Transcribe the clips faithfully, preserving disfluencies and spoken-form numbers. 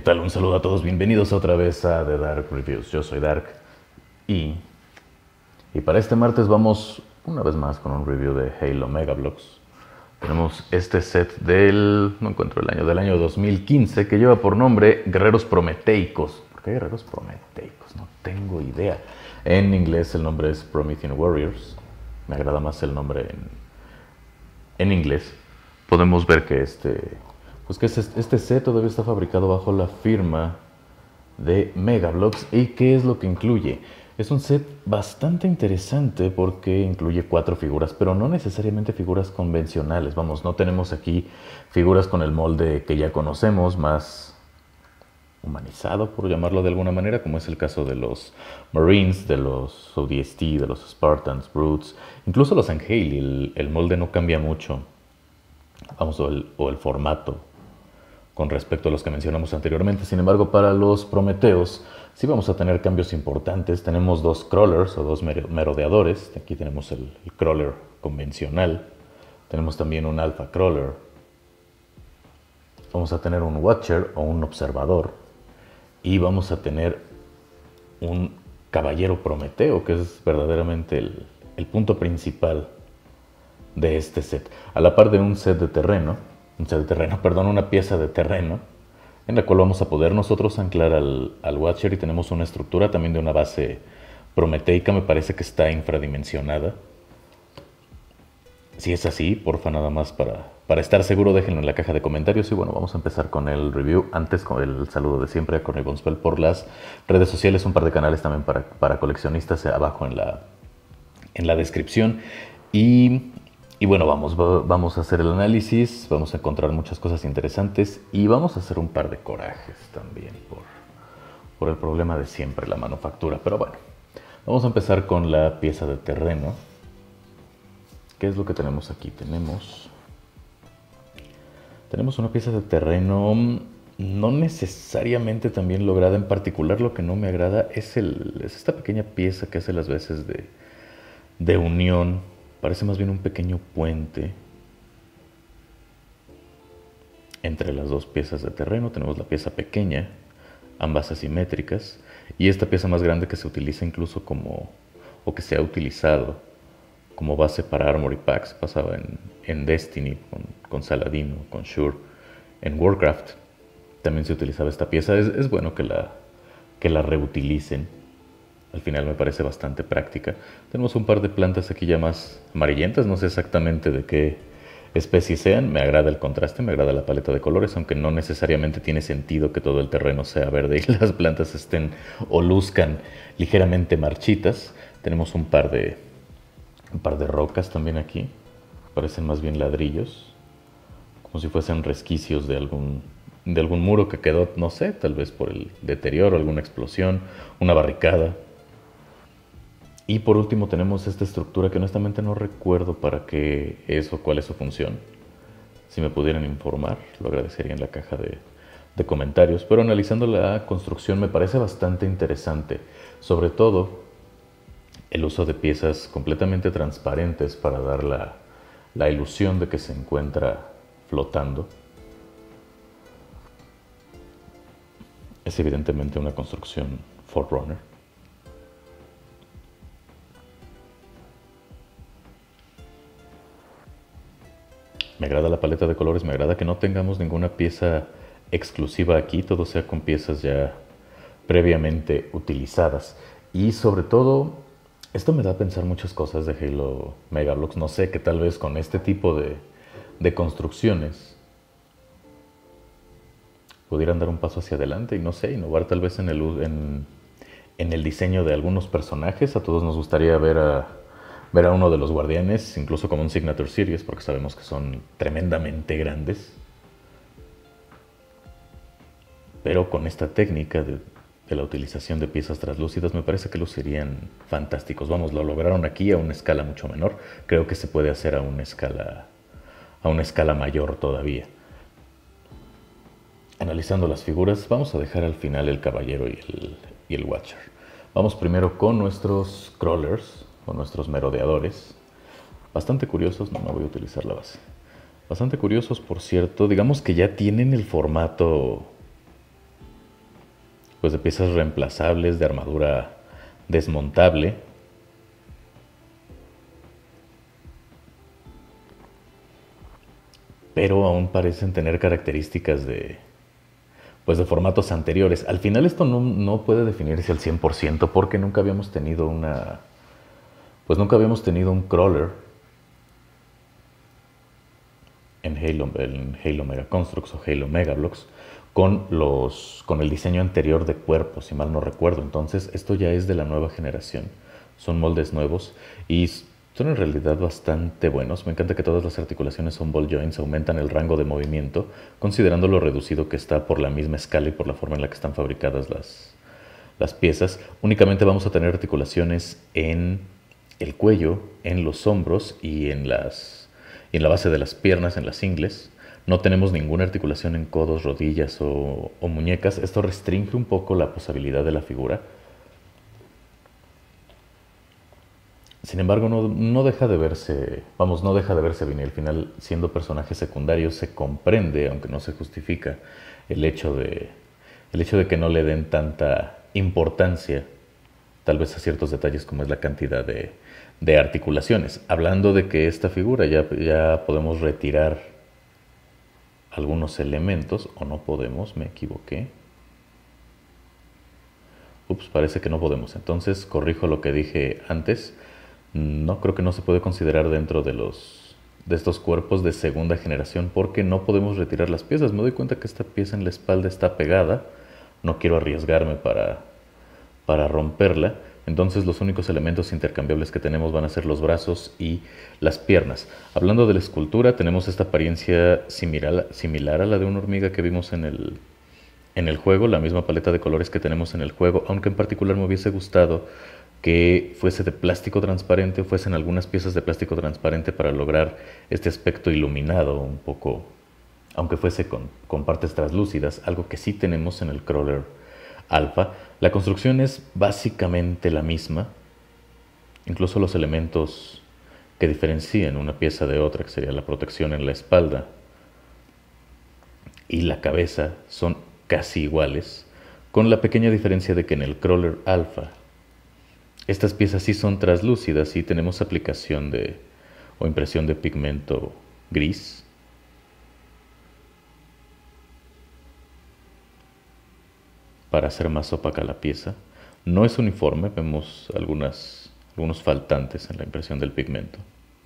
tal? Un saludo a todos, bienvenidos otra vez a The Dark Reviews. Yo soy Dark y, y para este martes vamos una vez más con un review de Halo Megablocks. Tenemos este set del, no encuentro el año, del año dos mil quince que lleva por nombre Guerreros Prometeicos. ¿Por qué Guerreros Prometeicos? No tengo idea. En inglés el nombre es Promethean Warriors. Me agrada más el nombre en, en inglés. Podemos ver que este... Pues que este, este set todavía está fabricado bajo la firma de Megablocks. ¿Y qué es lo que incluye? Es un set bastante interesante porque incluye cuatro figuras, pero no necesariamente figuras convencionales. Vamos, no tenemos aquí figuras con el molde que ya conocemos, más humanizado, por llamarlo de alguna manera, como es el caso de los Marines, de los O D S T, de los Spartans, Brutes, incluso los Angeli. El, el molde no cambia mucho, vamos, o el, o el formato con respecto a los que mencionamos anteriormente. Sin embargo, para los Prometeos sí vamos a tener cambios importantes. Tenemos dos crawlers o dos merodeadores. Aquí tenemos el, el crawler convencional. Tenemos también un alpha crawler. Vamos a tener un watcher o un observador. Y vamos a tener un caballero prometeo, que es verdaderamente el, el punto principal de este set. A la par de un set de terreno, un set de terreno, perdón, una pieza de terreno, en la cual vamos a poder nosotros anclar al, al Watcher, y tenemos una estructura también de una base prometeica. Me parece que está infradimensionada. Si es así, porfa, nada más para, para estar seguro, déjenlo en la caja de comentarios. Y bueno, vamos a empezar con el review. Antes, con el saludo de siempre a Corny Bonspell por las redes sociales, un par de canales también para, para coleccionistas abajo en la, en la descripción. Y... Y bueno, vamos, vamos a hacer el análisis, vamos a encontrar muchas cosas interesantes y vamos a hacer un par de corajes también por, por el problema de siempre, la manufactura. Pero bueno, vamos a empezar con la pieza de terreno. ¿Qué es lo que tenemos aquí? Tenemos, tenemos una pieza de terreno no necesariamente también lograda. En particular, lo que no me agrada es, el, es esta pequeña pieza que hace las veces de, de unión. Parece más bien un pequeño puente entre las dos piezas de terreno. Tenemos la pieza pequeña, ambas asimétricas, y esta pieza más grande que se utiliza incluso como, o que se ha utilizado como base para Armory Packs. Pasaba en, en Destiny con, con Saladino, con Shure. En Warcraft también se utilizaba esta pieza. Es, es bueno que la, que la reutilicen. Al final me parece bastante práctica. Tenemos un par de plantas aquí ya más amarillentas. No sé exactamente de qué especie sean. Me agrada el contraste, me agrada la paleta de colores, aunque no necesariamente tiene sentido que todo el terreno sea verde y las plantas estén o luzcan ligeramente marchitas. Tenemos un par de, un par de rocas también aquí. Parecen más bien ladrillos, como si fuesen resquicios de algún, de algún muro que quedó, no sé, tal vez por el deterioro, alguna explosión, una barricada. Y por último tenemos esta estructura que honestamente no recuerdo para qué es o cuál es su función. Si me pudieran informar, lo agradecería en la caja de, de comentarios. Pero analizando la construcción me parece bastante interesante. Sobre todo el uso de piezas completamente transparentes para dar la, la ilusión de que se encuentra flotando. Es evidentemente una construcción Forerunner. Me agrada la paleta de colores, me agrada que no tengamos ninguna pieza exclusiva aquí, todo sea con piezas ya previamente utilizadas. Y sobre todo, esto me da a pensar muchas cosas de Halo Megablocks. No sé, que tal vez con este tipo de, de construcciones pudieran dar un paso hacia adelante y no sé, innovar tal vez en el, en, en el diseño de algunos personajes. A todos nos gustaría ver a... ver a uno de los guardianes, incluso como un Signature Series, porque sabemos que son tremendamente grandes. Pero con esta técnica de, de la utilización de piezas translúcidas, me parece que lucirían fantásticos. Vamos, lo lograron aquí a una escala mucho menor. Creo que se puede hacer a una escala, a una escala mayor todavía. Analizando las figuras, vamos a dejar al final el caballero y el, y el watcher. Vamos primero con nuestros crawlers, o nuestros merodeadores, bastante curiosos. No, no voy a utilizar la base. Bastante curiosos, por cierto. Digamos que ya tienen el formato pues de piezas reemplazables, de armadura desmontable. Pero aún parecen tener características de, pues de formatos anteriores. Al final esto no, no puede definirse al cien por ciento porque nunca habíamos tenido una, pues nunca habíamos tenido un crawler en Halo, en Halo Mega Constructs o Halo Mega Bloks con, los, con el diseño anterior de cuerpo, si mal no recuerdo. Entonces esto ya es de la nueva generación. Son moldes nuevos y son en realidad bastante buenos. Me encanta que todas las articulaciones son ball joints, aumentan el rango de movimiento, considerando lo reducido que está por la misma escala y por la forma en la que están fabricadas las, las piezas. Únicamente vamos a tener articulaciones en el cuello, en los hombros y en, las, y en la base de las piernas, en las ingles. No tenemos ninguna articulación en codos, rodillas o, o muñecas. Esto restringe un poco la posibilidad de la figura. Sin embargo, no, no deja de verse, vamos, no deja de verse bien. Y al final, siendo personaje secundario, se comprende, aunque no se justifica, el hecho de, el hecho de que no le den tanta importancia, tal vez a ciertos detalles como es la cantidad de, de articulaciones. Hablando de que esta figura ya, ya podemos retirar algunos elementos, o no podemos, me equivoqué. Ups, parece que no podemos. Entonces, corrijo lo que dije antes. No, creo que no se puede considerar dentro de los de estos cuerpos de segunda generación porque no podemos retirar las piezas. Me doy cuenta que esta pieza en la espalda está pegada. No quiero arriesgarme para, para romperla. Entonces los únicos elementos intercambiables que tenemos van a ser los brazos y las piernas. Hablando de la escultura, tenemos esta apariencia similar, similar a la de una hormiga que vimos en el, en el juego, la misma paleta de colores que tenemos en el juego, aunque en particular me hubiese gustado que fuese de plástico transparente, fuesen algunas piezas de plástico transparente para lograr este aspecto iluminado un poco, aunque fuese con, con partes translúcidas, algo que sí tenemos en el crawler alfa. La construcción es básicamente la misma, incluso los elementos que diferencian una pieza de otra, que sería la protección en la espalda y la cabeza, son casi iguales, con la pequeña diferencia de que en el crawler alfa estas piezas sí son translúcidas y tenemos aplicación de o impresión de pigmento gris. Para hacer más opaca la pieza. No es uniforme, vemos algunas, algunos faltantes en la impresión del pigmento.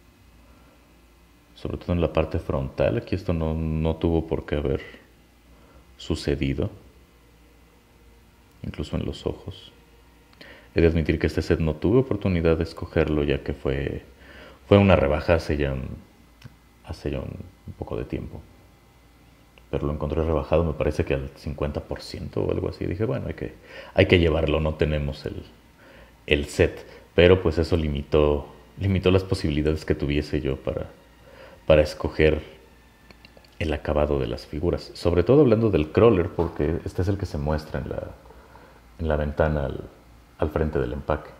Sobre todo en la parte frontal, aquí esto no, no tuvo por qué haber sucedido. Incluso en los ojos. He de admitir que este set no tuve oportunidad de escogerlo ya que fue, fue una rebaja hace ya, un, hace ya un, un poco de tiempo. Pero lo encontré rebajado, me parece que al cincuenta por ciento o algo así. Dije, bueno, hay que, hay que llevarlo, no tenemos el, el set. Pero pues eso limitó, limitó las posibilidades que tuviese yo para, para escoger el acabado de las figuras. Sobre todo hablando del crawler, porque este es el que se muestra en la, en la ventana al, al frente del empaque.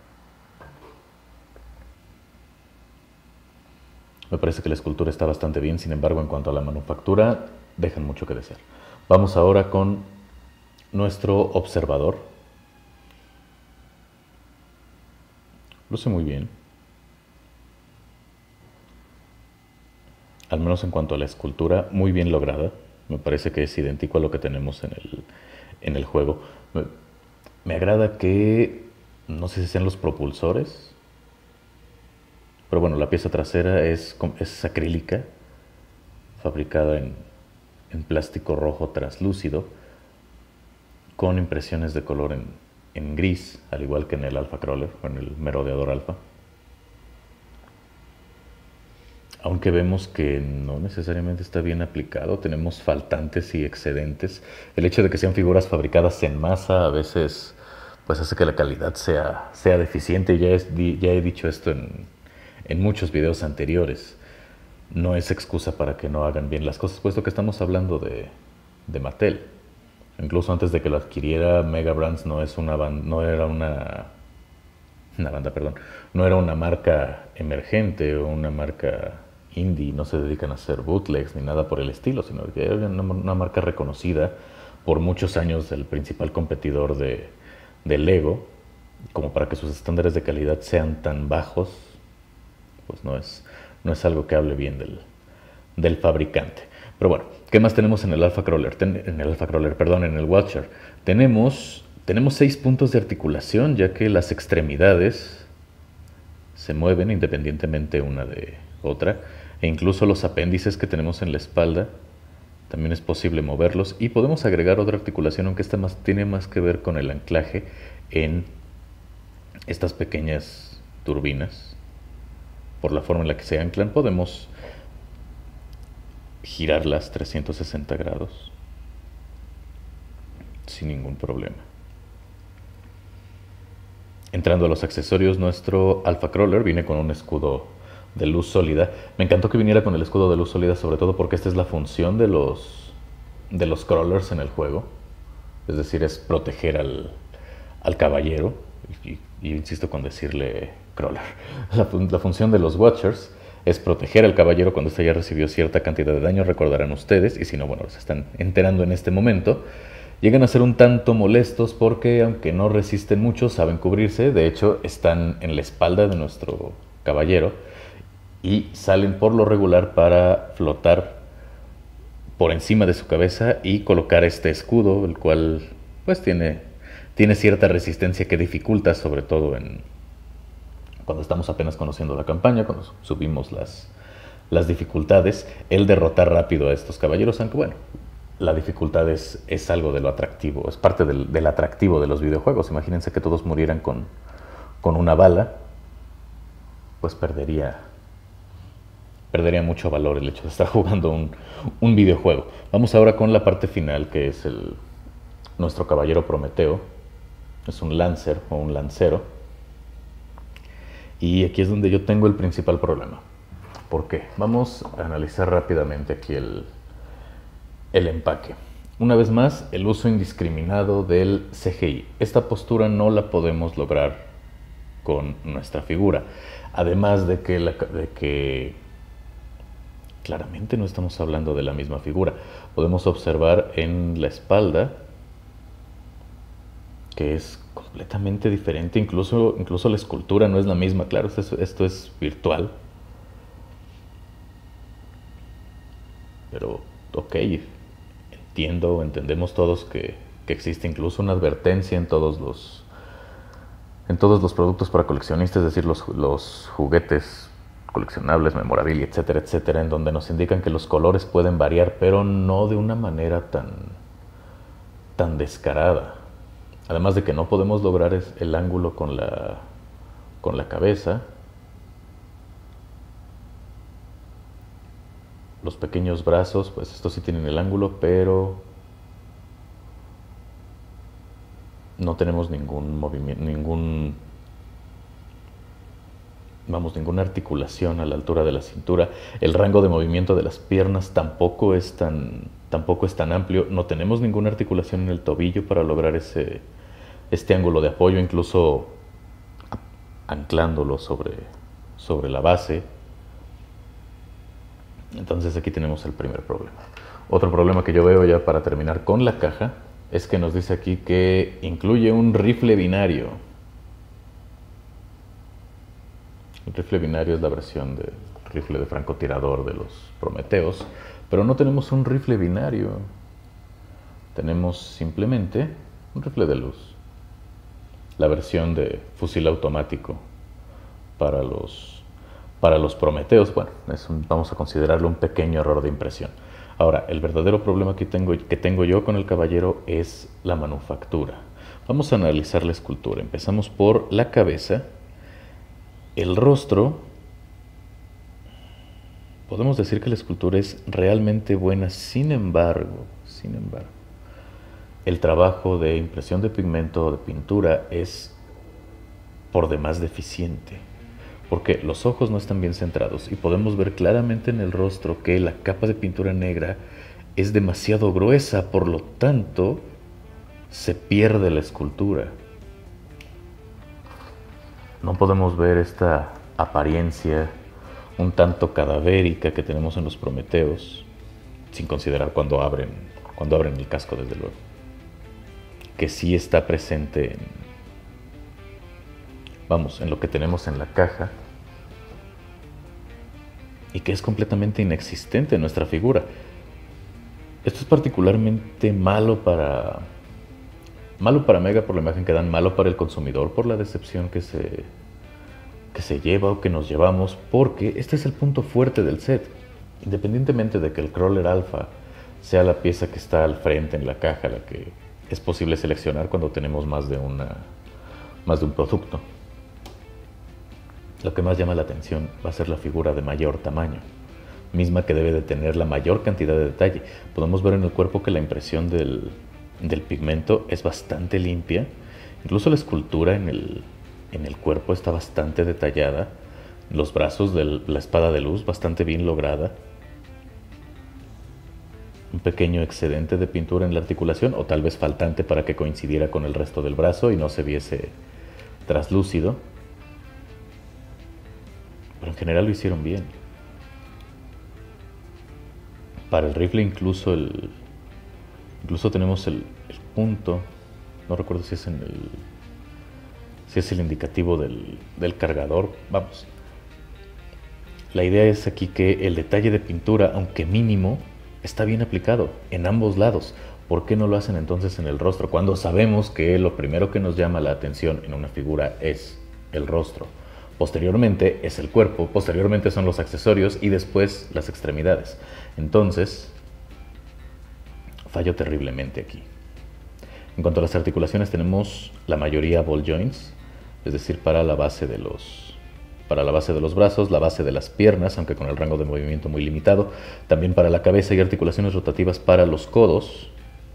Me parece que la escultura está bastante bien, sin embargo, en cuanto a la manufactura, dejan mucho que desear. Vamos ahora con nuestro observador. Luce muy bien. Al menos en cuanto a la escultura, muy bien lograda. Me parece que es idéntico a lo que tenemos en el, en el juego. Me, me agrada que, no sé si sean los propulsores, pero bueno, la pieza trasera es, es acrílica, fabricada en, en plástico rojo translúcido, con impresiones de color en, en gris, al igual que en el Alpha Crawler, o en el Merodeador Alpha. Aunque vemos que no necesariamente está bien aplicado, tenemos faltantes y excedentes. El hecho de que sean figuras fabricadas en masa a veces pues hace que la calidad sea, sea deficiente. Ya, es, ya he dicho esto en, en muchos videos anteriores. No es excusa para que no hagan bien las cosas, puesto que estamos hablando de, de Mattel. Incluso antes de que lo adquiriera, Mega Brands no, es una band, no era una, una banda, perdón, no era una marca emergente o una marca indie, no se dedican a hacer bootlegs ni nada por el estilo, sino que era una, una marca reconocida por muchos años el principal competidor de, de Lego, como para que sus estándares de calidad sean tan bajos, pues no es, no es algo que hable bien del, del fabricante. Pero bueno, ¿qué más tenemos en el Alpha Crawler? Ten, en el Alpha Crawler, perdón, en el Watcher. Tenemos, tenemos seis puntos de articulación, ya que las extremidades se mueven independientemente una de otra, e incluso los apéndices que tenemos en la espalda también es posible moverlos, y podemos agregar otra articulación, aunque esta más, tiene más que ver con el anclaje en estas pequeñas turbinas. Por la forma en la que se anclan, podemos girarlas trescientos sesenta grados sin ningún problema. Entrando a los accesorios, nuestro Alpha Crawler viene con un escudo de luz sólida. Me encantó que viniera con el escudo de luz sólida, sobre todo porque esta es la función de los, de los crawlers en el juego. Es decir, es proteger al, al caballero. Y, y insisto con decirle crawler. La, la función de los Watchers es proteger al caballero cuando éste ya recibió cierta cantidad de daño, recordarán ustedes, y si no, bueno, se están enterando en este momento. Llegan a ser un tanto molestos porque, aunque no resisten mucho, saben cubrirse. De hecho, están en la espalda de nuestro caballero y salen por lo regular para flotar por encima de su cabeza y colocar este escudo, el cual pues tiene, tiene cierta resistencia que dificulta, sobre todo en cuando estamos apenas conociendo la campaña, cuando subimos las, las dificultades, el derrotar rápido a estos caballeros, aunque bueno, la dificultad es, es algo de lo atractivo, es parte del, del atractivo de los videojuegos. Imagínense que todos murieran con, con una bala, pues perdería, perdería mucho valor el hecho de estar jugando un, un videojuego. Vamos ahora con la parte final, que es el, nuestro caballero Prometeo. Es un lancer o un lancero. Y aquí es donde yo tengo el principal problema. ¿Por qué? Vamos a analizar rápidamente aquí el, el empaque. Una vez más, el uso indiscriminado del C G I. Esta postura no la podemos lograr con nuestra figura. Además de que, la, de que claramente no estamos hablando de la misma figura. Podemos observar en la espalda que es completamente diferente, incluso, incluso la escultura no es la misma. Claro, esto, esto es virtual. Pero, ok, entiendo, entendemos todos que, que existe incluso una advertencia en todos los, en todos los productos para coleccionistas, es decir, los, los juguetes coleccionables, memorabilia, etcétera, etcétera, en donde nos indican que los colores pueden variar, pero no de una manera tan, tan descarada. Además de que no podemos lograr el ángulo con la, con la cabeza. Los pequeños brazos, pues estos sí tienen el ángulo, pero no tenemos ningún movimiento, ningún, vamos, ninguna articulación a la altura de la cintura. El rango de movimiento de las piernas tampoco es tan, tampoco es tan amplio. No tenemos ninguna articulación en el tobillo para lograr ese, este ángulo de apoyo, incluso anclándolo sobre, sobre la base. Entonces aquí tenemos el primer problema. Otro problema que yo veo ya para terminar con la caja es que nos dice aquí que incluye un rifle binario. El rifle binario es la versión del rifle de francotirador de los Prometeos, pero no tenemos un rifle binario. Tenemos simplemente un rifle de luz. La versión de fusil automático para los, para los Prometeos, bueno, es un, vamos a considerarlo un pequeño error de impresión. Ahora, el verdadero problema que tengo, que tengo yo con el caballero es la manufactura. Vamos a analizar la escultura. Empezamos por la cabeza. El rostro, podemos decir que la escultura es realmente buena, sin embargo, sin embargo, el trabajo de impresión de pigmento o de pintura es por demás deficiente, porque los ojos no están bien centrados y podemos ver claramente en el rostro que la capa de pintura negra es demasiado gruesa, por lo tanto, se pierde la escultura. No podemos ver esta apariencia un tanto cadavérica que tenemos en los Prometeos, sin considerar cuando abren, cuando abren el casco, desde luego. que sí está presente en, vamos, en lo que tenemos en la caja y que es completamente inexistente en nuestra figura. Esto es particularmente malo para malo para Mega por la imagen que dan, malo para el consumidor por la decepción que se que se lleva o que nos llevamos, porque este es el punto fuerte del set. Independientemente de que el crawler alfa sea la pieza que está al frente en la caja, la que es posible seleccionar cuando tenemos más de una más de un producto, lo que más llama la atención va a ser la figura de mayor tamaño, misma que debe de tener la mayor cantidad de detalle. Podemos ver en el cuerpo que la impresión del, del pigmento es bastante limpia, incluso la escultura en el, en el cuerpo está bastante detallada, los brazos de la espada de luz bastante bien lograda, un pequeño excedente de pintura en la articulación o tal vez faltante para que coincidiera con el resto del brazo y no se viese traslúcido, pero en general lo hicieron bien. Para el rifle incluso el incluso tenemos el, el punto, no recuerdo si es en el si es el indicativo del, del cargador, vamos. La idea es aquí que el detalle de pintura, aunque mínimo, está bien aplicado en ambos lados. ¿Por qué no lo hacen entonces en el rostro? Cuando sabemos que lo primero que nos llama la atención en una figura es el rostro. Posteriormente es el cuerpo, posteriormente son los accesorios y después las extremidades. Entonces, fallo terriblemente aquí. En cuanto a las articulaciones, tenemos la mayoría ball joints, es decir, para la base de los para la base de los brazos, la base de las piernas, aunque con el rango de movimiento muy limitado, también para la cabeza y articulaciones rotativas para los codos,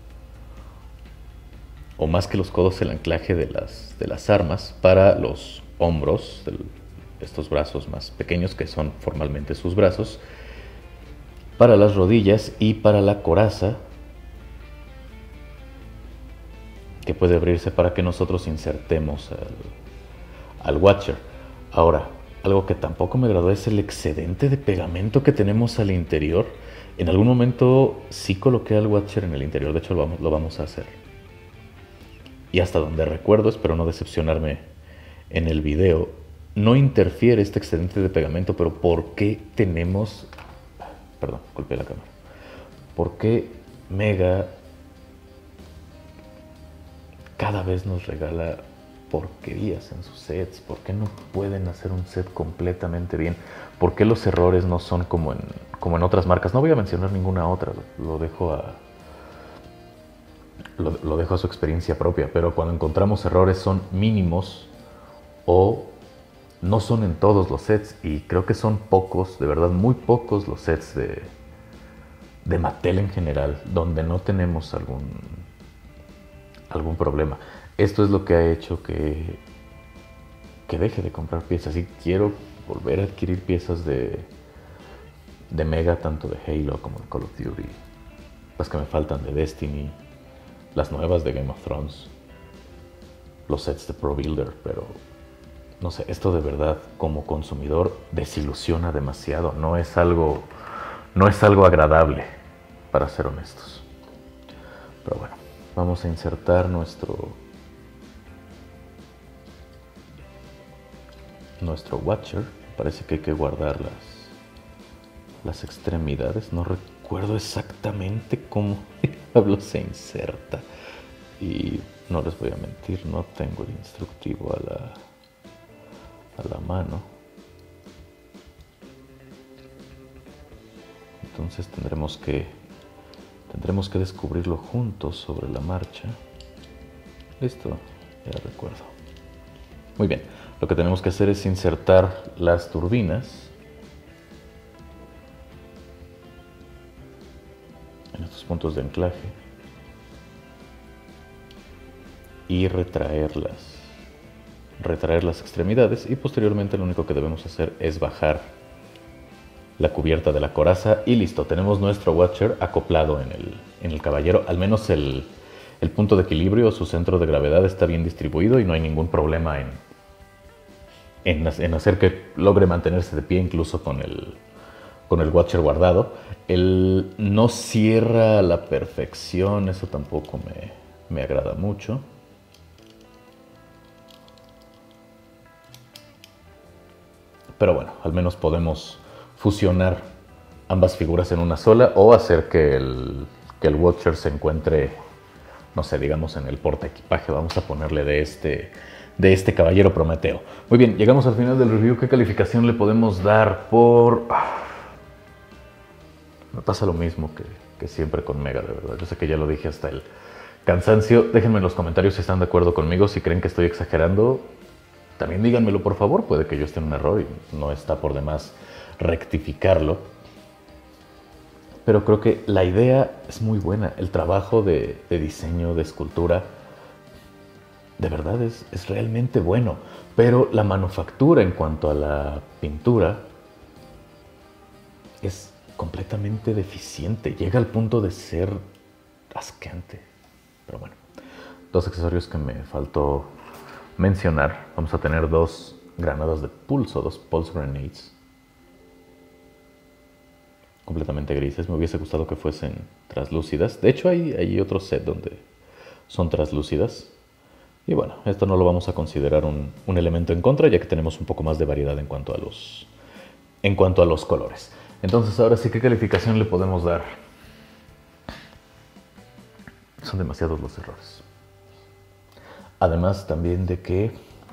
o más que los codos, el anclaje de las, de las armas, para los hombros, de estos brazos más pequeños que son formalmente sus brazos, para las rodillas y para la coraza, que puede abrirse para que nosotros insertemos al, al Watcher. Ahora, algo que tampoco me agradó es el excedente de pegamento que tenemos al interior. En algún momento sí coloqué al Watcher en el interior, de hecho lo vamos, lo vamos a hacer. Y hasta donde recuerdo, espero no decepcionarme en el video, no interfiere este excedente de pegamento, pero ¿por qué tenemos... Perdón, golpeé la cámara. ¿Por qué Mega cada vez nos regala porquerías en sus sets? ¿Por qué no pueden hacer un set completamente bien? ¿Por qué los errores no son como en, como en otras marcas? No voy a mencionar ninguna otra, lo dejo a, lo, lo dejo a su experiencia propia, pero cuando encontramos errores son mínimos o no son en todos los sets, y creo que son pocos, de verdad muy pocos los sets de, de Mattel en general, donde no tenemos algún, algún problema. Esto es lo que ha hecho que, que deje de comprar piezas. Y quiero volver a adquirir piezas de, de Mega, tanto de Halo como de Call of Duty. Las que me faltan de Destiny, las nuevas de Game of Thrones, los sets de Pro Builder, pero no sé, esto de verdad como consumidor desilusiona demasiado. No es algo, no es algo agradable, para ser honestos. Pero bueno, vamos a insertar nuestro... nuestro Watcher. Parece que hay que guardar las, las extremidades. No recuerdo exactamente cómo diablo se inserta. Y no les voy a mentir, no tengo el instructivo a la, a la mano. Entonces tendremos que, tendremos que descubrirlo juntos sobre la marcha. Listo, ya recuerdo. Muy bien. Lo que tenemos que hacer es insertar las turbinas en estos puntos de anclaje y retraerlas, retraer las extremidades, y posteriormente lo único que debemos hacer es bajar la cubierta de la coraza y listo, tenemos nuestro Watcher acoplado en el, en el caballero. Al menos el, el punto de equilibrio, su centro de gravedad está bien distribuido y no hay ningún problema en En, en hacer que logre mantenerse de pie incluso con el, con el Watcher guardado. Él no cierra a la perfección, eso tampoco me, me agrada mucho. Pero bueno, al menos podemos fusionar ambas figuras en una sola o hacer que el, que el Watcher se encuentre, no sé, digamos en el portaequipaje. Vamos a ponerle de este, de este caballero Prometeo. Muy bien, llegamos al final del review. ¿Qué calificación le podemos dar por...? Me pasa lo mismo que, que siempre con Mega, de verdad. Yo sé que ya lo dije hasta el cansancio. Déjenme en los comentarios si están de acuerdo conmigo, si creen que estoy exagerando. También díganmelo, por favor. Puede que yo esté en un error y no está por demás rectificarlo. Pero creo que la idea es muy buena. El trabajo de, de diseño, de escultura, de verdad es, es realmente bueno. Pero la manufactura en cuanto a la pintura es completamente deficiente. Llega al punto de ser asqueante. Pero bueno, dos accesorios que me faltó mencionar. Vamos a tener dos granadas de pulso, dos pulse grenades. Completamente grises. Me hubiese gustado que fuesen translúcidas. De hecho, hay, hay otro set donde son translúcidas. Y bueno, esto no lo vamos a considerar un, un elemento en contra, ya que tenemos un poco más de variedad en cuanto a los, en cuanto a los colores. Entonces, ahora sí, ¿qué calificación le podemos dar? Son demasiados los errores. Además también de que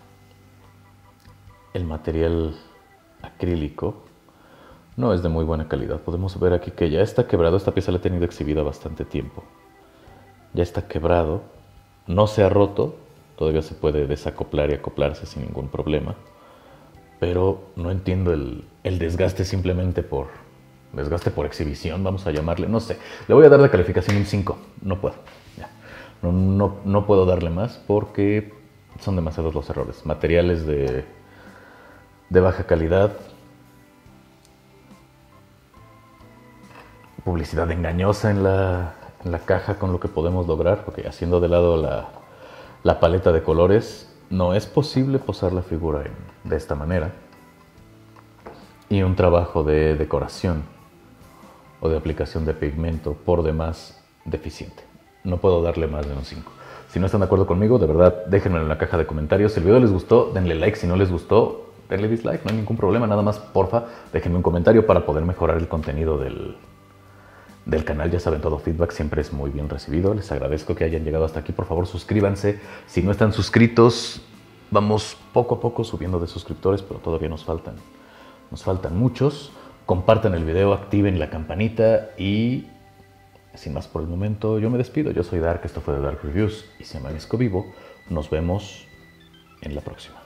el material acrílico no es de muy buena calidad. Podemos ver aquí que ya está quebrado. Esta pieza la he tenido exhibida bastante tiempo. Ya está quebrado. No se ha roto. Todavía se puede desacoplar y acoplarse sin ningún problema. Pero no entiendo el, el desgaste simplemente por... Desgaste por exhibición, vamos a llamarle. No sé. Le voy a dar de calificación un cinco. No puedo. Ya. No, no, no puedo darle más porque son demasiados los errores. Materiales de, de baja calidad. Publicidad engañosa en la, en la caja con lo que podemos lograr. Porque haciendo de lado la, la paleta de colores, no es posible posar la figura en, de esta manera. Y un trabajo de decoración o de aplicación de pigmento por demás deficiente. No puedo darle más de un cinco. Si no están de acuerdo conmigo, de verdad, déjenmelo en la caja de comentarios. Si el video les gustó, denle like. Si no les gustó, denle dislike. No hay ningún problema. Nada más, porfa, déjenme un comentario para poder mejorar el contenido del, del canal. Ya saben, todo feedback siempre es muy bien recibido. Les agradezco que hayan llegado hasta aquí. Por favor, suscríbanse. Si no están suscritos, vamos poco a poco subiendo de suscriptores, pero todavía nos faltan. Nos faltan muchos. Compartan el video, activen la campanita y sin más por el momento, yo me despido. Yo soy Dark, esto fue de Dark Reviews y si amanezco vivo, nos vemos en la próxima.